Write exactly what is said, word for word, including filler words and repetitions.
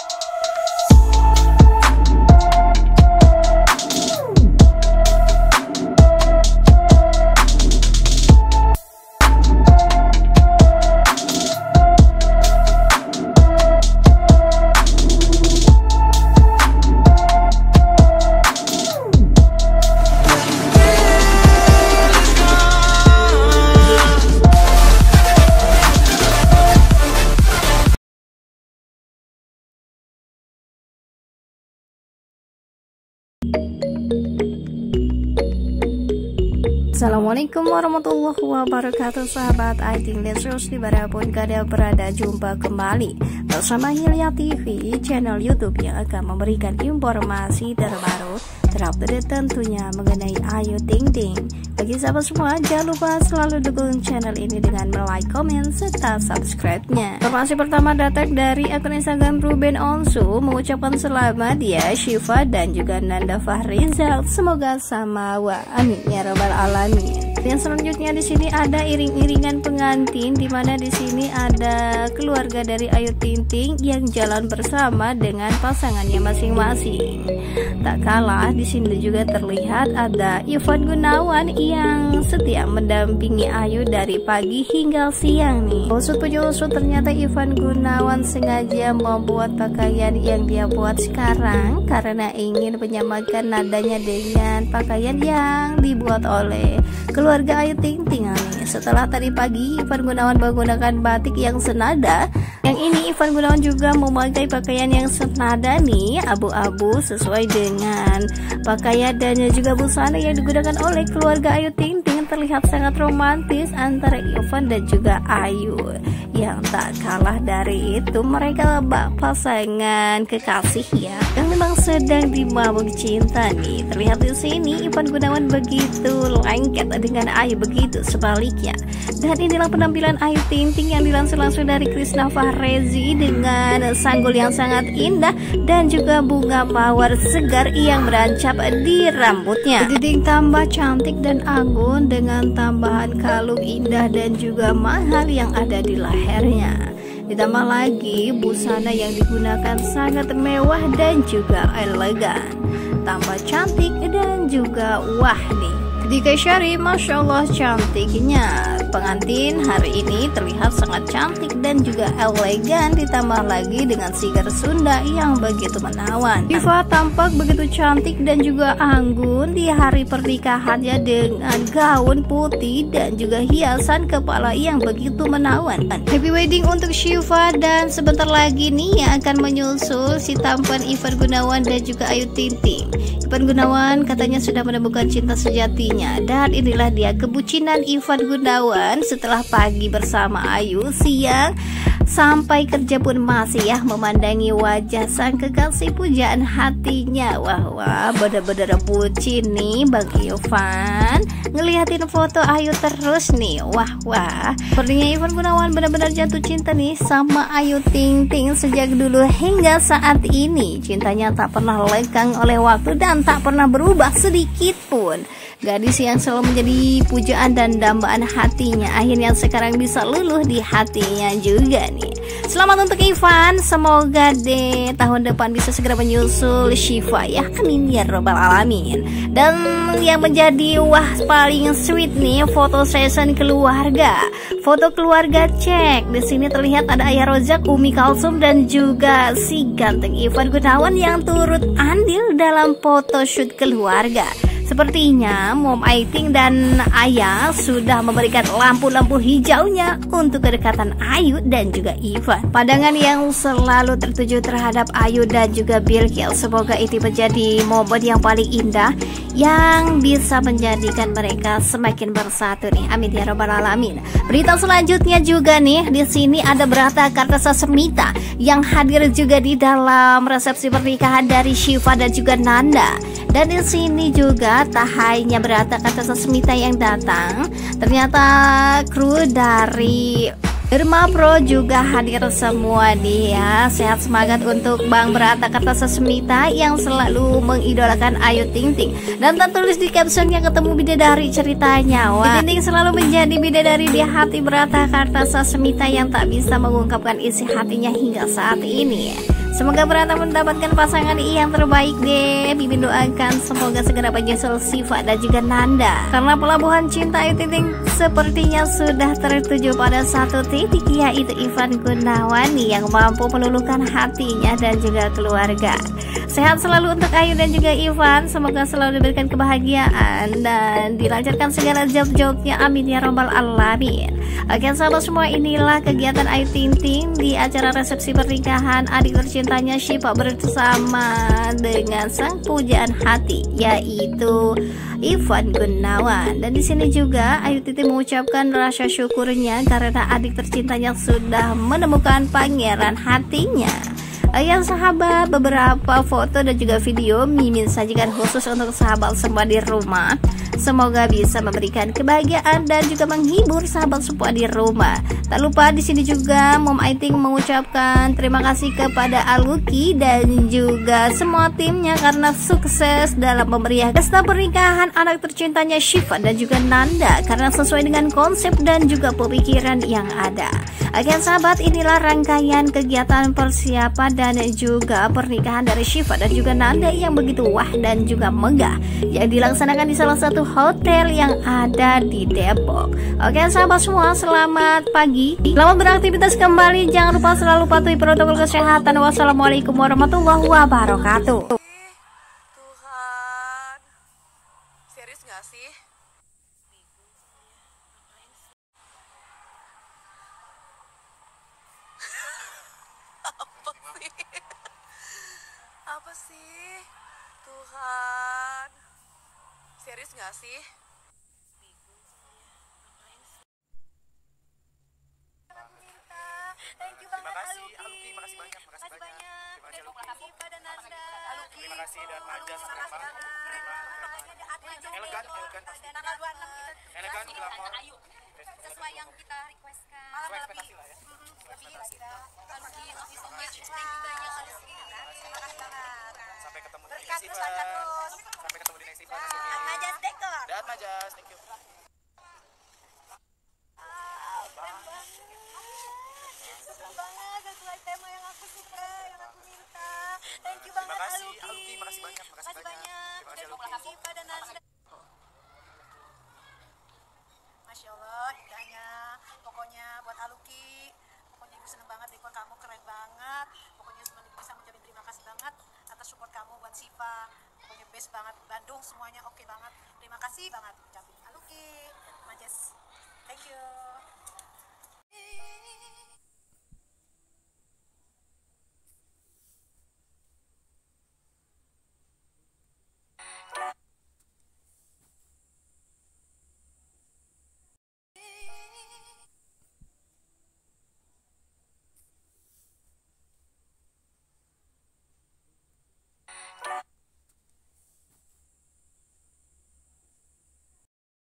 Assalamualaikum warahmatullahi wabarakatuh, sahabat I T Lesus dimanapun kalian berada. Jumpa kembali bersama Hilya T V, channel YouTube yang akan memberikan informasi terbaru, terupdate tentunya mengenai Ayu Ting Ting. Bagi sahabat semua, jangan lupa selalu dukung channel ini dengan like, komen, serta subscribe-nya. Informasi pertama datang dari akun Instagram Ruben Onsu mengucapkan selamat ya Syifa dan juga Nanda Fahrizal, semoga sama wa amin ya rabbal alamin. Dan selanjutnya di sini ada iring-iringan pengantin, di mana di sini ada keluarga dari Ayu Ting Ting yang jalan bersama dengan pasangannya masing-masing. Tak kalah di sini juga terlihat ada Ivan Gunawan yang setia mendampingi Ayu dari pagi hingga siang nih. Usut punya usut, ternyata Ivan Gunawan sengaja membuat pakaian yang dia buat sekarang karena ingin menyamakan nadanya dengan pakaian yang dibuat oleh keluarga Ayu Ting Ting nih. Setelah tadi pagi Ivan Gunawan menggunakan batik yang senada, yang ini Ivan Gunawan juga memakai pakaian yang senada nih, abu-abu sesuai dengan pakaian dan juga busana yang digunakan oleh keluarga Ayu Ting Ting. Terlihat sangat romantis antara Ivan dan juga Ayu. Yang tak kalah dari itu, mereka bak pasangan kekasih ya, yang memang sedang dimabuk cinta nih. Terlihat di sini Ivan Gunawan begitu lengket dengan Ayu, begitu sebaliknya. Dan inilah penampilan Ayu Ting Ting yang dilansir langsung dari Krisna Fahrezi dengan sanggul yang sangat indah dan juga bunga mawar segar yang berancap di rambutnya. Dinding tambah cantik dan anggun dengan tambahan kalung indah dan juga mahal yang ada di lehernya. Ditambah lagi busana yang digunakan sangat mewah dan juga elegan, tambah cantik dan juga wah nih. Dika Syari, Masya Allah cantiknya. Pengantin hari ini terlihat sangat cantik dan juga elegan, ditambah lagi dengan sigar Sunda yang begitu menawan. Syifa tampak begitu cantik dan juga anggun di hari pernikahannya dengan gaun putih dan juga hiasan kepala yang begitu menawan. Happy wedding untuk Syifa, dan sebentar lagi nih yang akan menyusul si tampan Ivan Gunawan dan juga Ayu Ting Ting. Ivan Gunawan katanya sudah menemukan cinta sejatinya, dan inilah dia kebucinan Ivan Gunawan setelah pagi bersama Ayu, siang sampai kerja pun masih ya memandangi wajah sang kekasih pujaan hatinya. Wah wah, bener-bener bucin nih Bang Ivan, ngeliatin foto Ayu terus nih. Wah wah, sepertinya Ivan Gunawan benar-benar jatuh cinta nih sama Ayu Ting Ting sejak dulu hingga saat ini. Cintanya tak pernah lekang oleh waktu dan tak pernah berubah sedikit pun. Gadis yang selalu menjadi pujaan dan dambaan hatinya akhirnya sekarang bisa luluh di hatinya juga nih. Selamat untuk Ivan, semoga deh tahun depan bisa segera menyusul Syifa ya, amin ya robbal alamin. Dan yang menjadi wah paling sweet nih, foto session keluarga. Foto keluarga cek. Di sini terlihat ada Ayah Rozak, Umi Kalsum dan juga si ganteng Ivan Gunawan yang turut andil dalam foto shoot keluarga. Sepertinya Mom Aiting dan Ayah sudah memberikan lampu-lampu hijaunya untuk kedekatan Ayu dan juga Ivan. Pandangan yang selalu tertuju terhadap Ayu dan juga Bilkil, semoga itu menjadi momen yang paling indah yang bisa menjadikan mereka semakin bersatu nih. Amin ya robbal alamin. Berita selanjutnya juga nih, di sini ada Brata Kartasasmita yang hadir juga di dalam resepsi pernikahan dari Syifa dan juga Nanda. Dan di sini juga tak hanya Brata Kartasasmita yang datang, ternyata kru dari Irma Pro juga hadir semua nih ya. Sehat semangat untuk Bang Brata Kartasasmita yang selalu mengidolakan Ayu Ting Ting. Dan tertulis di captionnya ketemu bidadari ceritanya. Wah, Ting Ting selalu menjadi bidadari di hati Brata Kartasasmita yang tak bisa mengungkapkan isi hatinya hingga saat ini. Semoga Berata mendapatkan pasangan yang terbaik deh. Mimin doakan semoga segera menyusul Syifa dan juga Nanda. Karena pelabuhan cinta Ayu Ting Ting sepertinya sudah tertuju pada satu titik, yaitu Ivan Gunawan yang mampu meluluhkan hatinya dan juga keluarga. Sehat selalu untuk Ayu dan juga Ivan. Semoga selalu diberikan kebahagiaan dan dilancarkan segala job-jobnya. Amin ya robbal alamin. Oke sahabat semua, inilah kegiatan Ayu Ting Ting di acara resepsi pernikahan adik tercintanya Syifa bersama dengan sang pujaan hati, yaitu Ivan Gunawan. Dan di sini juga Ayu Ting Ting mengucapkan rasa syukurnya karena adik tercintanya sudah menemukan pangeran hatinya. Ya sahabat, beberapa foto dan juga video Mimin sajikan khusus untuk sahabat semua di rumah. Semoga bisa memberikan kebahagiaan dan juga menghibur sahabat semua di rumah. Tak lupa di sini juga Mom Ayu Ting mengucapkan terima kasih kepada Aluki dan juga semua timnya karena sukses dalam memeriahkan pesta pernikahan anak tercintanya Syifa dan juga Nanda, karena sesuai dengan konsep dan juga pemikiran yang ada. Oke sahabat, inilah rangkaian kegiatan persiapan dan juga pernikahan dari Syifa dan juga Nanda yang begitu wah dan juga megah yang dilaksanakan di salah satu hotel yang ada di Depok. Oke sahabat semua, selamat pagi, selamat beraktivitas kembali. Jangan lupa selalu patuhi protokol kesehatan. Wassalamualaikum warahmatullahi wabarakatuh. Tuhan, serius gak sih? Apa sih? Apa sih? Tuhan, serius gak sih? Thank you banget Aluki. Aluki, makasih banyak, makasih banyak. Terima kasih Aluki. Syifa dan Nanda. Aluki, terima kasih dan Maja sampai Pak. Elegan, elegan pasti. Tanggal dua puluh enam kita elegan glamor. Sesuai yang kita requestkan. Sesuai ekspektasi lah ya. Lebih lah kita. Aluki, thank you so much. Thank you banyak Aluki. Terima kasih banget. Sampai ketemu di next event. Sampai ketemu di next event. Majas Dekor. Dan Majas, thank you. Thank you banget Aluki. Aluki, makasih banyak, makasih banyak. Terima kasih Aluki. Syifa dan Nanda. Masya Allah, indahnya. Pokoknya buat Aluki, pokoknya ibu seneng banget, dekor kamu keren banget. Pokoknya semua bisa mengucapkan terima kasih banget atas support kamu buat Syifa. Pokoknya best banget, Bandung semuanya oke banget. Terima kasih banget ucapin Aluki, Majes. Thank you.